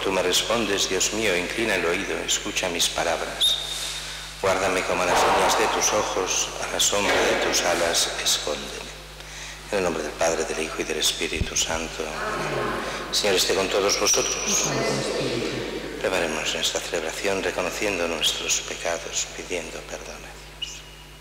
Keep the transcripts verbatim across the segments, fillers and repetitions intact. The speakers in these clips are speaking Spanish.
tú me respondes, Dios mío, inclina el oído, escucha mis palabras. Guárdame como las uñas de tus ojos, a la sombra de tus alas, escóndeme. En el nombre del Padre, del Hijo y del Espíritu Santo. Amén. Señor esté con todos vosotros. Preparemos esta celebración reconociendo nuestros pecados, pidiendo perdón a Dios.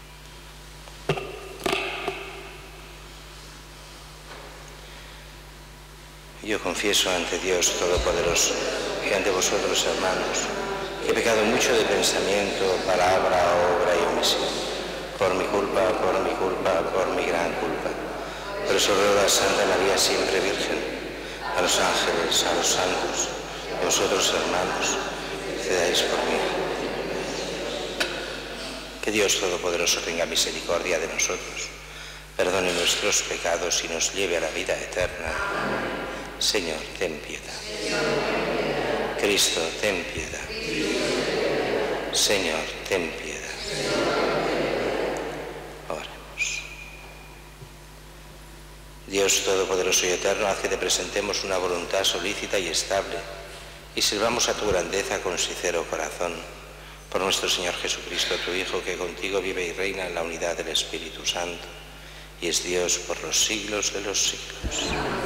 Yo confieso ante Dios Todopoderoso y ante vosotros, hermanos, que he pecado mucho de pensamiento, palabra, obra y omisión, por mi culpa, por mi culpa, por mi gran culpa. Por eso ruego a Santa María siempre Virgen, a los ángeles, a los santos, y a vosotros, hermanos, cedáis por mí. Que Dios Todopoderoso tenga misericordia de nosotros, perdone nuestros pecados y nos lleve a la vida eterna. Señor, ten piedad. Cristo, ten piedad. Señor, ten piedad. Oremos. Dios Todopoderoso y Eterno, haz que te presentemos una voluntad solícita y estable y sirvamos a tu grandeza con sincero corazón. Por nuestro Señor Jesucristo, tu Hijo, que contigo vive y reina en la unidad del Espíritu Santo y es Dios por los siglos de los siglos.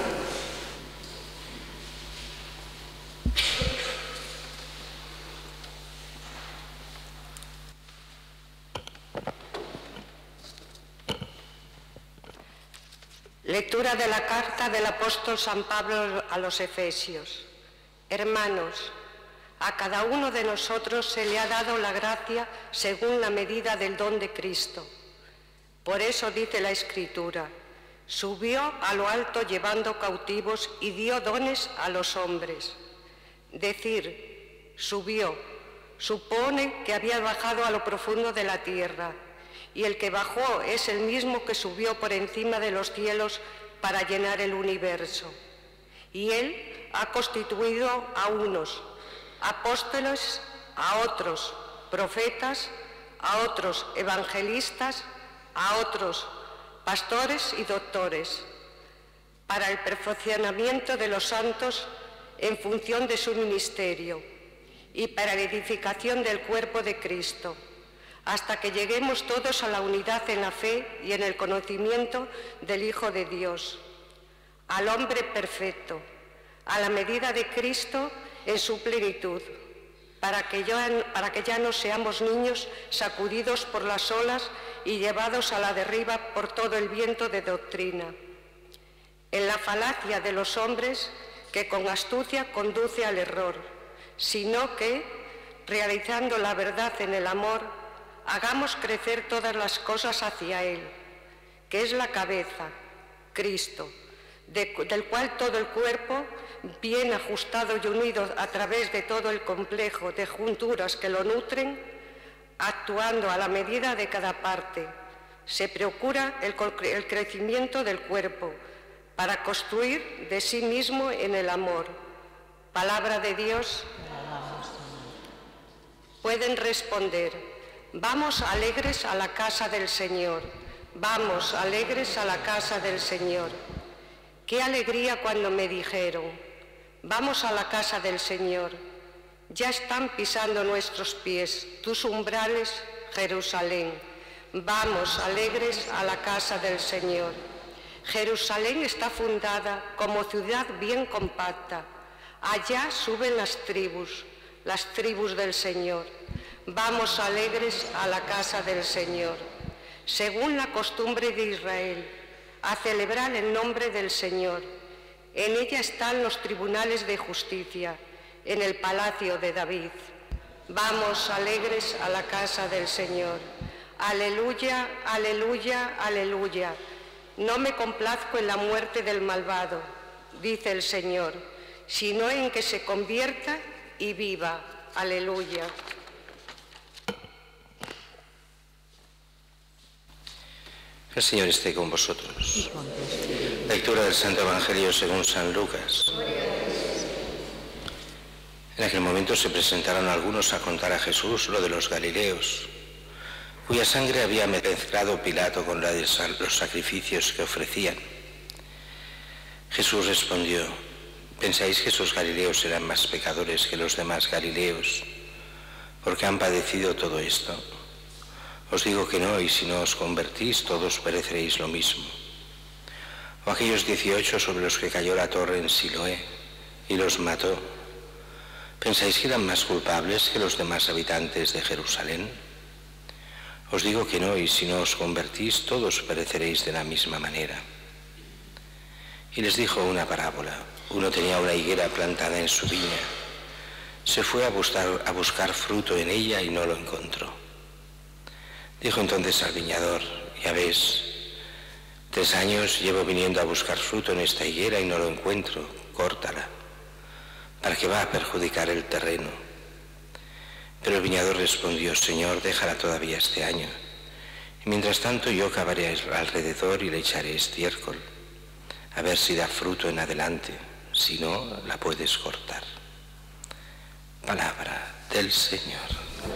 Lectura de la carta del apóstol San Pablo a los Efesios. Hermanos, a cada uno de nosotros se le ha dado la gracia según la medida del don de Cristo. Por eso dice la Escritura, subió a lo alto llevando cautivos y dio dones a los hombres. Decir, subió, supone que había bajado a lo profundo de la tierra, y el que bajó es el mismo que subió por encima de los cielos para llenar el universo. Y él ha constituido a unos apóstoles, a otros profetas, a otros evangelistas, a otros pastores y doctores, para el perfeccionamiento de los santos en función de su ministerio y para la edificación del cuerpo de Cristo, hasta que lleguemos todos a la unidad en la fe y en el conocimiento del Hijo de Dios, al hombre perfecto, a la medida de Cristo en su plenitud, para que ya, para que ya no seamos niños sacudidos por las olas y llevados a la deriva por todo el viento de doctrina, en la falacia de los hombres que con astucia conduce al error, sino que, realizando la verdad en el amor, hagamos crecer todas las cosas hacia Él, que es la cabeza, Cristo, de, del cual todo el cuerpo, bien ajustado y unido a través de todo el complejo de junturas que lo nutren, actuando a la medida de cada parte, se procura el, el crecimiento del cuerpo para construir de sí mismo en el amor. Palabra de Dios. Pueden responder. Vamos alegres a la casa del Señor, vamos alegres a la casa del Señor. Qué alegría cuando me dijeron, vamos a la casa del Señor. Ya están pisando nuestros pies tus umbrales, Jerusalén. Vamos alegres a la casa del Señor. Jerusalén está fundada como ciudad bien compacta. Allá suben las tribus, las tribus del Señor. Vamos alegres a la casa del Señor, según la costumbre de Israel, a celebrar el nombre del Señor. En ella están los tribunales de justicia, en el palacio de David. Vamos alegres a la casa del Señor. Aleluya, aleluya, aleluya. No me complazco en la muerte del malvado, dice el Señor, sino en que se convierta y viva. Aleluya. El Señor esté con vosotros. Lectura del Santo Evangelio según San Lucas. En aquel momento se presentaron algunos a contar a Jesús lo de los galileos, cuya sangre había mezclado Pilato con la de los sacrificios que ofrecían. Jesús respondió, ¿Pensáis que esos galileos serán más pecadores que los demás galileos porque han padecido todo esto? Os digo que no, y si no os convertís, todos pereceréis lo mismo. O aquellos dieciocho sobre los que cayó la torre en Siloé y los mató, ¿pensáis que eran más culpables que los demás habitantes de Jerusalén? Os digo que no, y si no os convertís, todos pereceréis de la misma manera. Y les dijo una parábola. Uno tenía una higuera plantada en su viña. Se fue a buscar, a buscar fruto en ella y no lo encontró. Dijo entonces al viñador: ya ves, tres años llevo viniendo a buscar fruto en esta higuera y no lo encuentro, córtala. ¿Para qué va a perjudicar el terreno? Pero el viñador respondió: Señor, déjala todavía este año, y mientras tanto yo cavaré alrededor y le echaré estiércol, a ver si da fruto en adelante, si no, la puedes cortar. Palabra del Señor.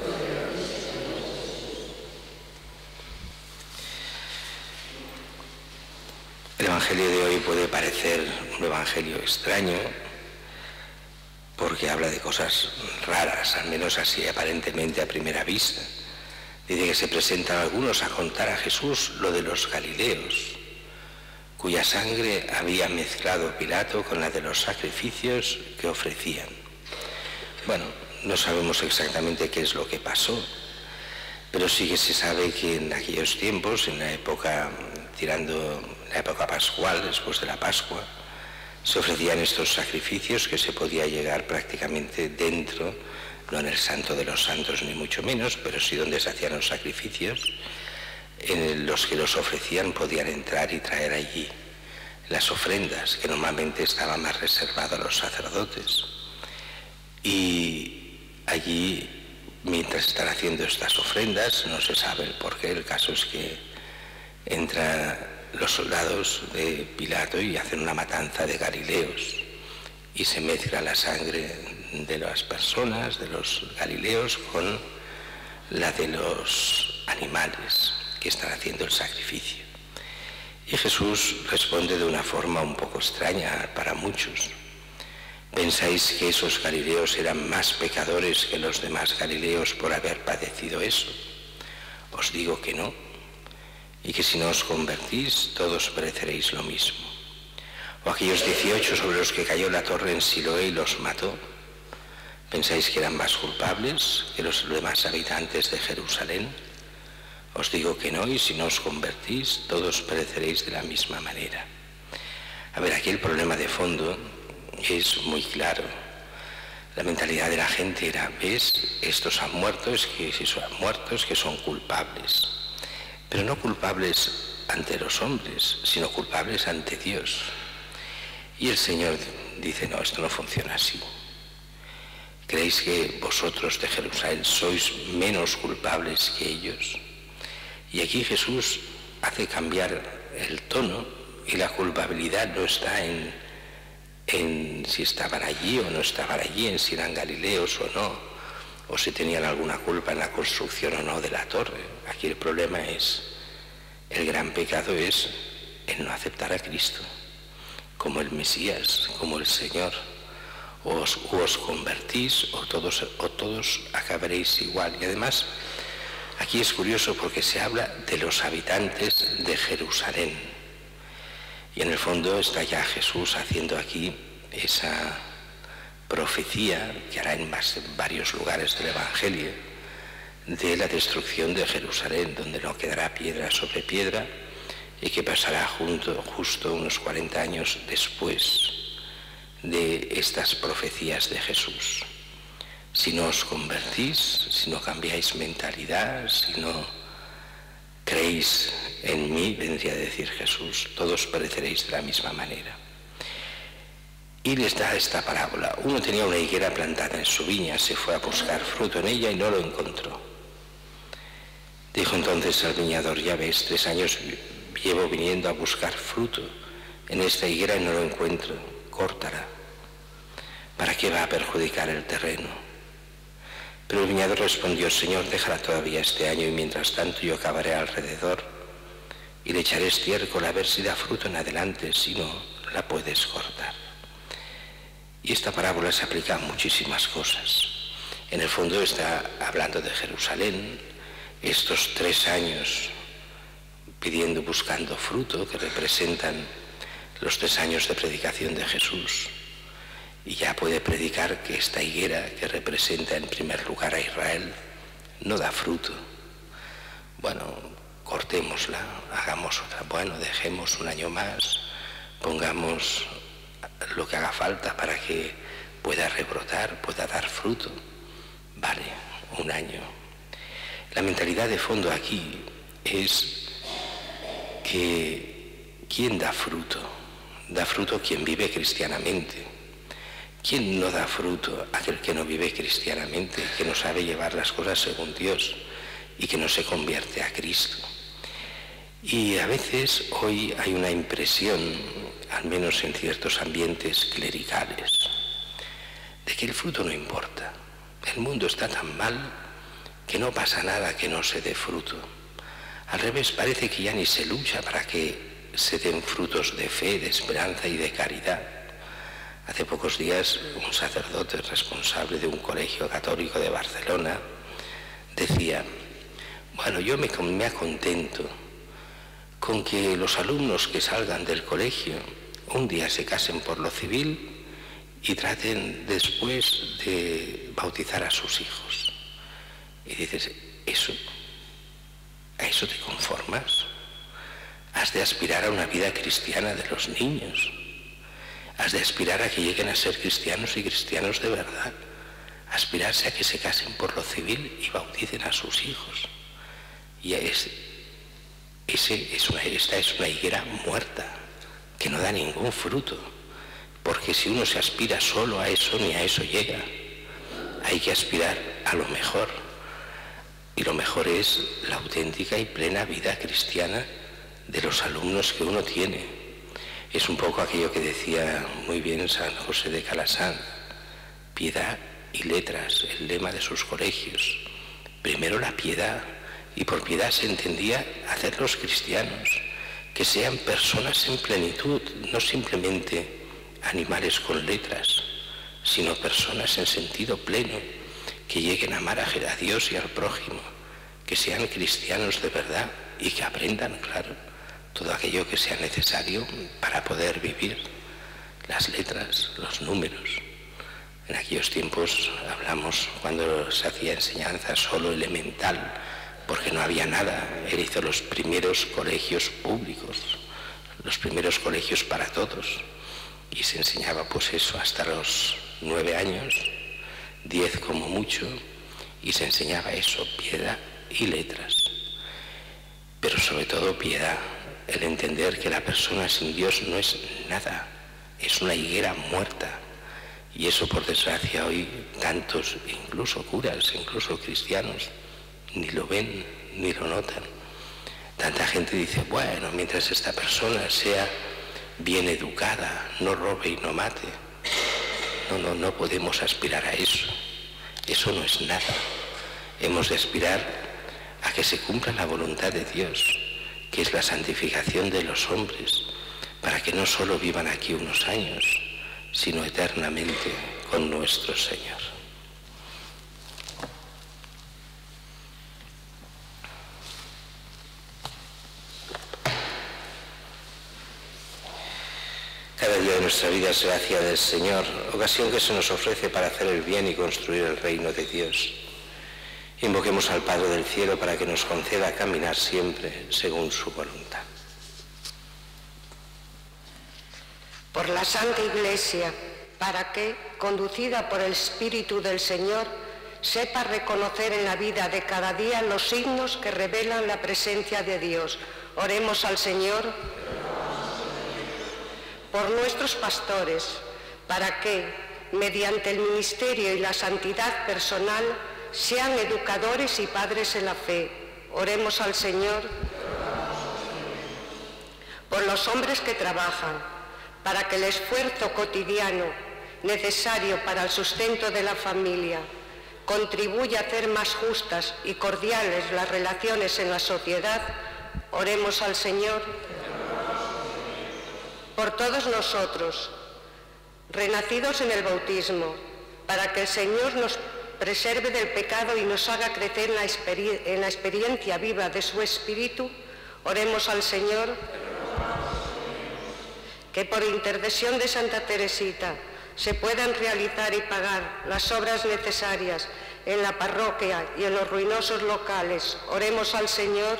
El Evangelio de hoy puede parecer un evangelio extraño porque habla de cosas raras, al menos así aparentemente a primera vista. Dice que se presentan algunos a contar a Jesús lo de los galileos, cuya sangre había mezclado Pilato con la de los sacrificios que ofrecían. Bueno, no sabemos exactamente qué es lo que pasó, pero sí que se sabe que en aquellos tiempos, en la época, tirando la época pascual, después de la Pascua, se ofrecían estos sacrificios que se podía llegar prácticamente dentro, no en el Santo de los Santos ni mucho menos, pero sí donde se hacían los sacrificios, en los que los ofrecían podían entrar y traer allí las ofrendas, que normalmente estaba más reservado a los sacerdotes. Y allí, mientras están haciendo estas ofrendas, no se sabe el porqué, el caso es que entran los soldados de Pilato y hacen una matanza de galileos y se mezcla la sangre de las personas, de los galileos, con la de los animales que están haciendo el sacrificio. Y Jesús responde de una forma un poco extraña para muchos. ¿Pensáis que esos galileos eran más pecadores que los demás galileos por haber padecido eso? Os digo que no, y que si no os convertís, todos pereceréis lo mismo. O aquellos dieciocho sobre los que cayó la torre en Siloé y los mató, ¿pensáis que eran más culpables que los demás habitantes de Jerusalén? Os digo que no, y si no os convertís, todos pereceréis de la misma manera. A ver, aquí el problema de fondo es muy claro. La mentalidad de la gente era: ves, estos han muerto, es que si son muertos, que son culpables. Pero no culpables ante los hombres, sino culpables ante Dios. Y el Señor dice: no, esto no funciona así. ¿Creéis que vosotros de Jerusalén sois menos culpables que ellos? Y aquí Jesús hace cambiar el tono, y la culpabilidad no está en, en si estaban allí o no estaban allí, en si eran galileos o no, o si tenían alguna culpa en la construcción o no de la torre. Aquí el problema es, el gran pecado es el no aceptar a Cristo como el Mesías, como el Señor. O os, o os convertís o todos, o todos acabaréis igual. Y además, aquí es curioso porque se habla de los habitantes de Jerusalén. Y en el fondo está ya Jesús haciendo aquí esa profecía que hará en, más, en varios lugares del Evangelio, de la destrucción de Jerusalén, donde no quedará piedra sobre piedra, y que pasará junto, justo unos cuarenta años después de estas profecías de Jesús. Si no os convertís, si no cambiáis mentalidad, si no creéis en mí, vendría a decir Jesús, todos pereceréis de la misma manera. Y les da esta parábola. Uno tenía una higuera plantada en su viña, se fue a buscar fruto en ella y no lo encontró. Dijo entonces al viñador: ya ves, tres años llevo viniendo a buscar fruto en esta higuera y no lo encuentro, córtala. ¿Para qué va a perjudicar el terreno? Pero el viñador respondió: Señor, déjala todavía este año, y mientras tanto yo cavaré alrededor y le echaré estiércol a ver si da fruto en adelante, si no, la puedes cortar. Y esta parábola se aplica a muchísimas cosas. En el fondo está hablando de Jerusalén, estos tres años pidiendo, buscando fruto, que representan los tres años de predicación de Jesús. Y ya puede predicar que esta higuera, que representa en primer lugar a Israel, no da fruto. Bueno, cortémosla, hagamos otra. Bueno, dejemos un año más, pongamos lo que haga falta para que pueda rebrotar, pueda dar fruto. Vale, un año. La mentalidad de fondo aquí es que ¿quién da fruto? Da fruto quien vive cristianamente. ¿Quién no da fruto? Aquel que no vive cristianamente, que no sabe llevar las cosas según Dios y que no se convierte a Cristo. Y a veces hoy hay una impresión, al menos en ciertos ambientes clericales, de que el fruto no importa. El mundo está tan mal que no pasa nada que no se dé fruto. Al revés, parece que ya ni se lucha para que se den frutos de fe, de esperanza y de caridad. Hace pocos días un sacerdote responsable de un colegio católico de Barcelona decía, bueno, yo me, me acontento con que los alumnos que salgan del colegio un día se casen por lo civil y traten después de bautizar a sus hijos. Y dices, ¿eso? ¿A eso te conformas? Has de aspirar a una vida cristiana de los niños. Has de aspirar a que lleguen a ser cristianos y cristianos de verdad. Aspirarse a que se casen por lo civil y bauticen a sus hijos. Y es, ese es una, esta es una higuera muerta, que no da ningún fruto. Porque si uno se aspira solo a eso, ni a eso llega. Hay que aspirar a lo mejor. Y lo mejor es la auténtica y plena vida cristiana de los alumnos que uno tiene. Es un poco aquello que decía muy bien San José de Calassanz, piedad y letras, el lema de sus colegios. Primero la piedad, y por piedad se entendía hacerlos cristianos, que sean personas en plenitud, no simplemente animales con letras, sino personas en sentido pleno, que lleguen a amar a Dios y al prójimo, que sean cristianos de verdad y que aprendan, claro, todo aquello que sea necesario para poder vivir, las letras, los números. En aquellos tiempos hablamos cuando se hacía enseñanza solo elemental, porque no había nada. Él hizo los primeros colegios públicos, los primeros colegios para todos, y se enseñaba pues eso hasta los nueve años, diez como mucho, y se enseñaba eso, piedad y letras. Pero sobre todo piedad, el entender que la persona sin Dios no es nada, es una higuera muerta. Y eso, por desgracia, hoy tantos, incluso curas, incluso cristianos, ni lo ven, ni lo notan. Tanta gente dice, bueno, mientras esta persona sea bien educada, no robe y no mate. No, no, no podemos aspirar a eso. Eso no es nada. Hemos de aspirar a que se cumpla la voluntad de Dios, que es la santificación de los hombres, para que no solo vivan aquí unos años, sino eternamente con nuestro Señor. Cada día de nuestra vida es gracia del Señor, ocasión que se nos ofrece para hacer el bien y construir el reino de Dios. Invoquemos al Padre del Cielo para que nos conceda caminar siempre según su voluntad. Por la Santa Iglesia, para que, conducida por el Espíritu del Señor, sepa reconocer en la vida de cada día los signos que revelan la presencia de Dios. Oremos al Señor. Por nuestros pastores, para que, mediante el ministerio y la santidad personal, sean educadores y padres en la fe. Oremos al Señor. Por los hombres que trabajan, para que el esfuerzo cotidiano necesario para el sustento de la familia contribuya a hacer más justas y cordiales las relaciones en la sociedad. Oremos al Señor. Por todos nosotros, renacidos en el bautismo, para que el Señor nos preserve del pecado y nos haga crecer en la, experi- en la experiencia viva de su Espíritu, oremos al Señor. Que por intercesión de Santa Teresita se puedan realizar y pagar las obras necesarias en la parroquia y en los ruinosos locales. Oremos al Señor.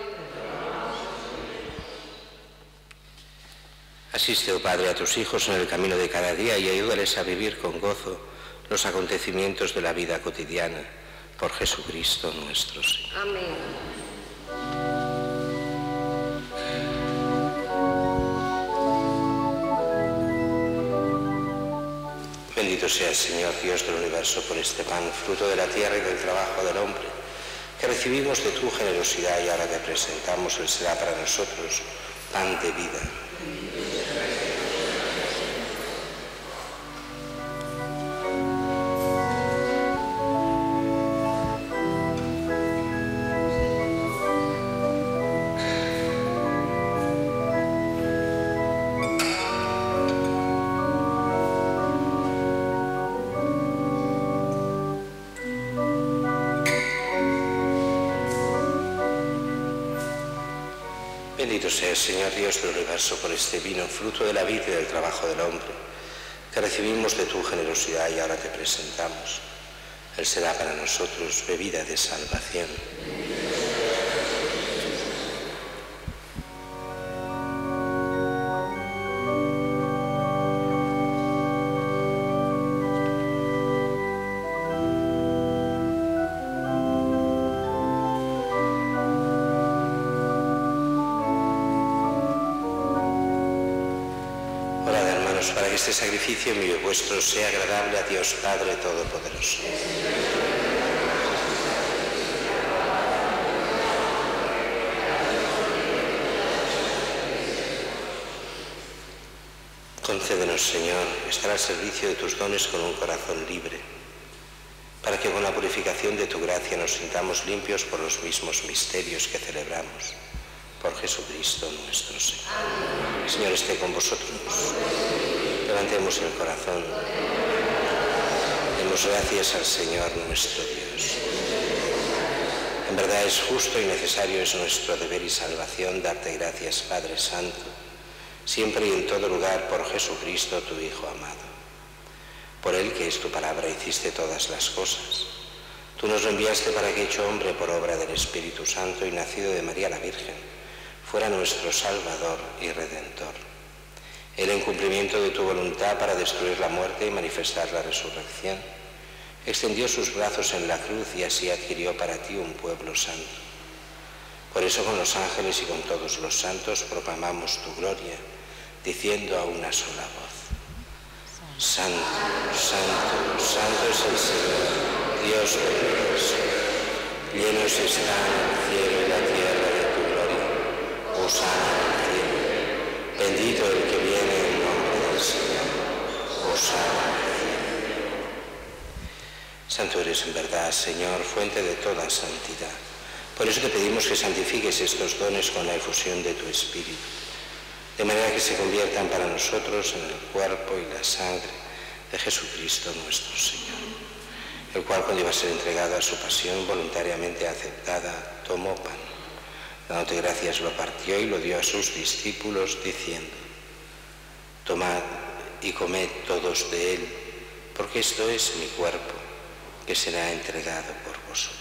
Asiste, oh Padre, a tus hijos en el camino de cada día y ayúdales a vivir con gozo los acontecimientos de la vida cotidiana. Por Jesucristo nuestro Señor. Amén. Bendito sea el Señor, Dios del universo, por este pan, fruto de la tierra y del trabajo del hombre, que recibimos de tu generosidad y ahora te presentamos, Él será para nosotros pan de vida. Bendito sea el Señor Dios del universo por este vino, fruto de la vida y del trabajo del hombre, que recibimos de tu generosidad y ahora te presentamos. Él será para nosotros bebida de salvación. Para que este sacrificio mío y vuestro sea agradable a Dios Padre Todopoderoso. Concédenos, Señor, estar al servicio de tus dones con un corazón libre, para que con la purificación de tu gracia nos sintamos limpios por los mismos misterios que celebramos. Por Jesucristo nuestro Señor. Amén. El Señor esté con vosotros. Levantemos el corazón. Demos gracias al Señor nuestro Dios. En verdad es justo y necesario, es nuestro deber y salvación darte gracias, Padre Santo, siempre y en todo lugar, por Jesucristo, tu Hijo amado. Por Él, que es tu palabra, hiciste todas las cosas. Tú nos lo enviaste para que, hecho hombre por obra del Espíritu Santo y nacido de María la Virgen, fuera nuestro Salvador y Redentor. Él, en cumplimiento de tu voluntad para destruir la muerte y manifestar la resurrección, extendió sus brazos en la cruz y así adquirió para ti un pueblo santo. Por eso con los ángeles y con todos los santos proclamamos tu gloria, diciendo a una sola voz: Santo, Santo, Santo es el Señor, Dios del universo. Llenos están el cielo y la tierra de tu gloria. Hosana al cielo. Bendito el que viene en nombre del Señor. Hosana al cielo. Santo eres en verdad, Señor, fuente de toda santidad. Por eso te pedimos que santifiques estos dones con la efusión de tu Espíritu, de manera que se conviertan para nosotros en el cuerpo y la sangre de Jesucristo nuestro Señor, el cual, cuando iba a ser entregado a su pasión voluntariamente aceptada, tomó pan. Dándote gracias, lo partió y lo dio a sus discípulos, diciendo: Tomad y comed todos de él, porque esto es mi cuerpo, que será entregado por vosotros.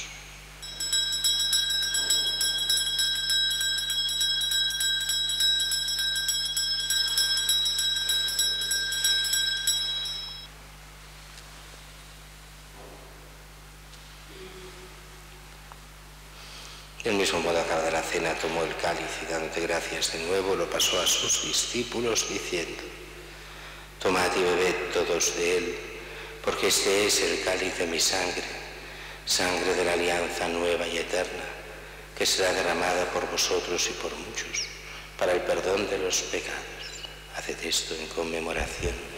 Del mismo modo, acabada la cena, tomó el cáliz y, dándote gracias de nuevo, lo pasó a sus discípulos, diciendo: Tomad y bebed todos de él, porque este es el cáliz de mi sangre, sangre de la alianza nueva y eterna, que será derramada por vosotros y por muchos, para el perdón de los pecados. Haced esto en conmemoración.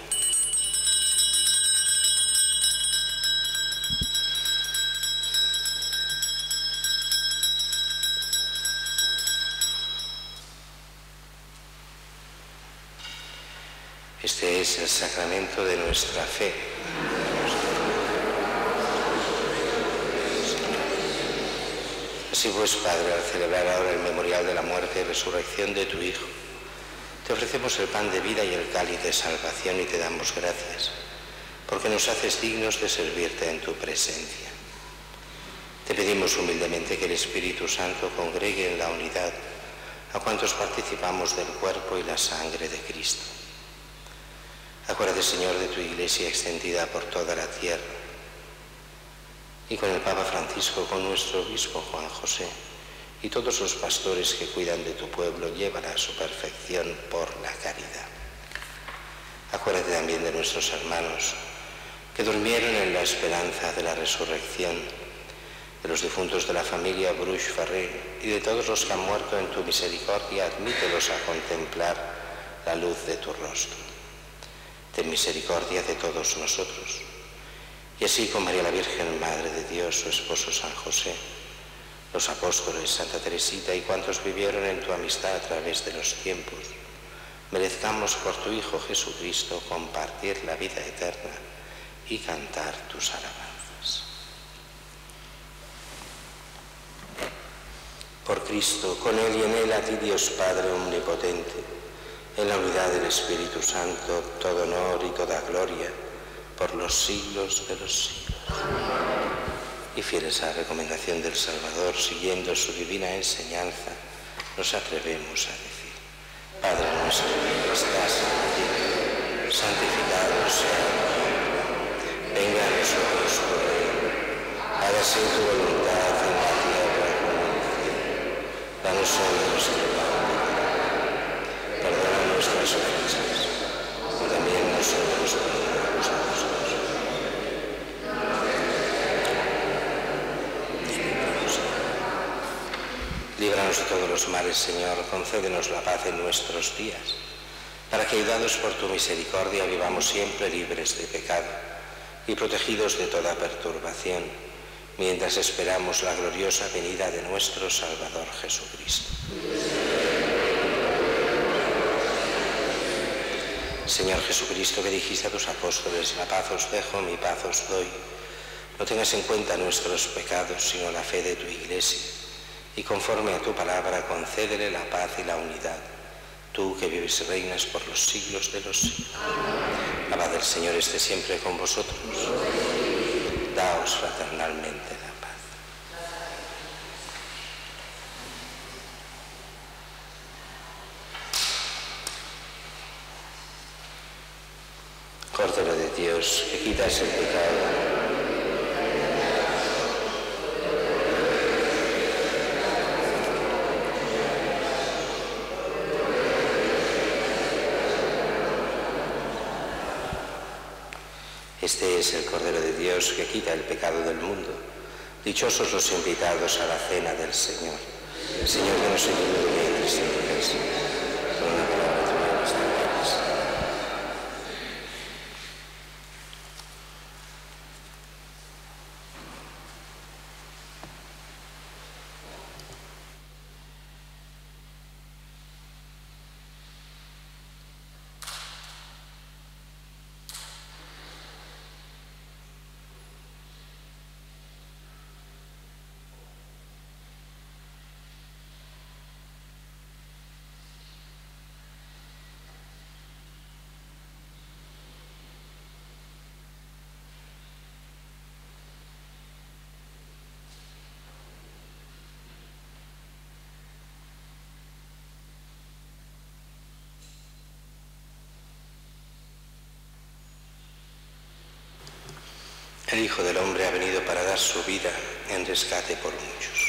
Este es el sacramento de nuestra fe. Así pues, Padre, al celebrar ahora el memorial de la muerte y resurrección de tu Hijo, te ofrecemos el pan de vida y el cáliz de salvación y te damos gracias, porque nos haces dignos de servirte en tu presencia. Te pedimos humildemente que el Espíritu Santo congregue en la unidad a cuantos participamos del cuerpo y la sangre de Cristo. Acuérdate, Señor, de tu Iglesia extendida por toda la tierra, y con el Papa Francisco, con nuestro obispo Juan José, y todos los pastores que cuidan de tu pueblo, llévala a su perfección por la caridad. Acuérdate también de nuestros hermanos que durmieron en la esperanza de la resurrección, de los difuntos de la familia Bruix Ferrer y de todos los que han muerto en tu misericordia, admítelos a contemplar la luz de tu rostro. Ten misericordia de todos nosotros. Y así con María la Virgen, Madre de Dios, su esposo San José, los apóstoles, Santa Teresita y cuantos vivieron en tu amistad a través de los tiempos, merezcamos por tu Hijo Jesucristo compartir la vida eterna y cantar tus alabanzas. Por Cristo, con Él y en Él, a ti Dios Padre omnipotente, en la unidad del Espíritu Santo, todo honor y toda gloria, por los siglos de los siglos. Y fieles a la recomendación del Salvador, siguiendo su divina enseñanza, nos atrevemos a decir: Padre nuestro que estás en el cielo, santificado sea tu nombre. Venga a nosotros tu reino. Hágase tu voluntad en la tierra como en el cielo. Danos hoy nuestro pan de cada día. Perdona nuestras ofensas, como también nosotros perdonamos a nosotros. Líbranos de todos los males, Señor, concédenos la paz en nuestros días, para que, ayudados por tu misericordia, vivamos siempre libres de pecado y protegidos de toda perturbación, mientras esperamos la gloriosa venida de nuestro Salvador Jesucristo. Señor Jesucristo, que dijiste a tus apóstoles: la paz os dejo, mi paz os doy, no tengas en cuenta nuestros pecados, sino la fe de tu Iglesia, y conforme a tu palabra concédele la paz y la unidad, tú que vives y reinas por los siglos de los siglos. La paz del Señor esté siempre con vosotros. Daos fraternalmente la paz. Cordero de Dios, que quitas el pecado, este es el Cordero de Dios que quita el pecado del mundo. Dichosos los invitados a la cena del Señor. Señor, que no soy digno de que entres en tu casa, con una palabra tuya bastará. El Hijo del Hombre ha venido para dar su vida en rescate por muchos.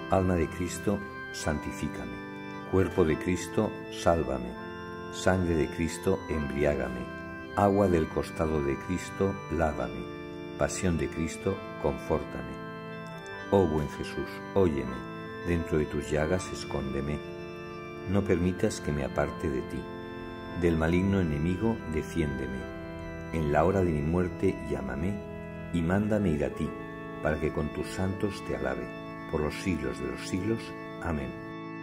Alma de Cristo, santifícame. Cuerpo de Cristo, sálvame. Sangre de Cristo, embriágame. Agua del costado de Cristo, lávame. Pasión de Cristo, confórtame. Oh buen Jesús, óyeme. Dentro de tus llagas escóndeme. No permitas que me aparte de ti. Del maligno enemigo, defiéndeme. En la hora de mi muerte, llámame y mándame ir a ti, para que con tus santos te alabe, por los siglos de los siglos. Amén.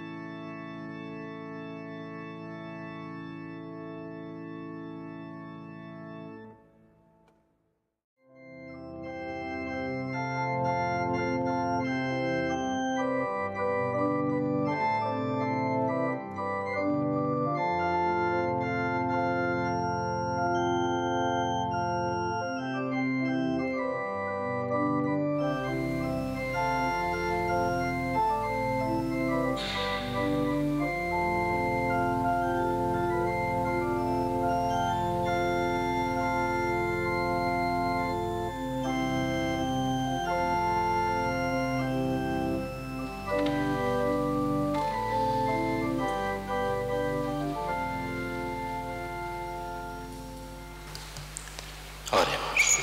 Oremos.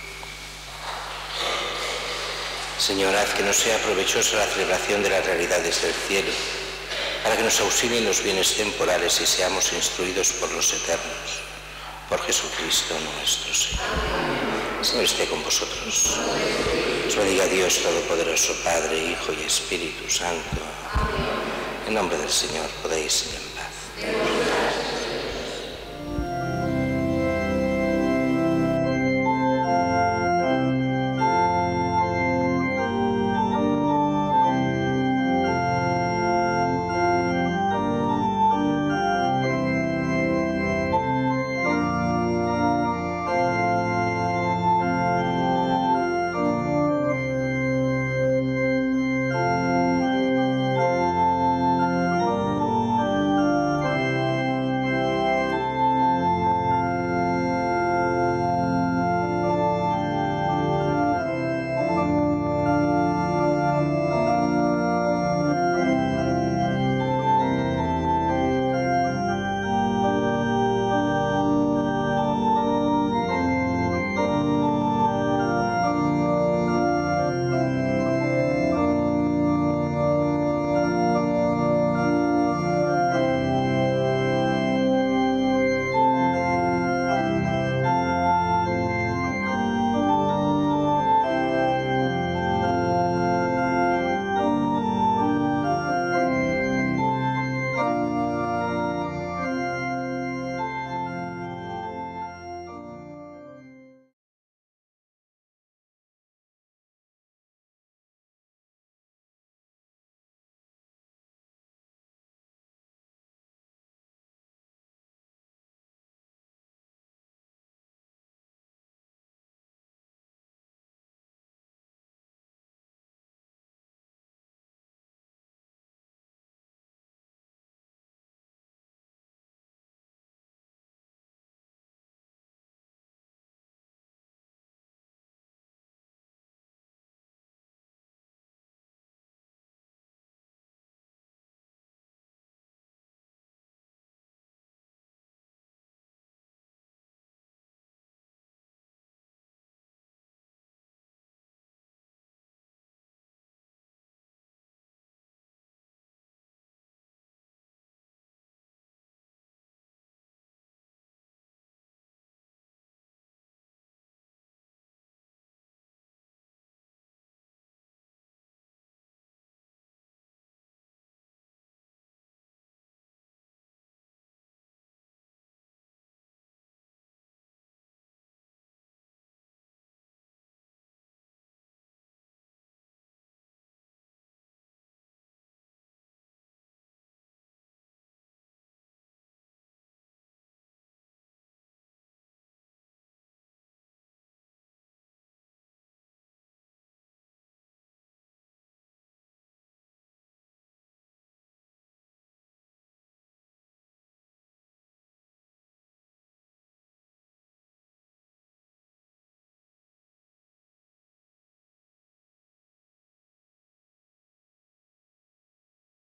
Señor, haz que nos sea provechosa la celebración de las realidades del cielo, para que nos auxilien los bienes temporales y seamos instruidos por los eternos. Por Jesucristo nuestro Señor. Señor esté con vosotros. Os bendiga Dios Todopoderoso, Padre, Hijo y Espíritu Santo. En nombre del Señor podéis ir en paz.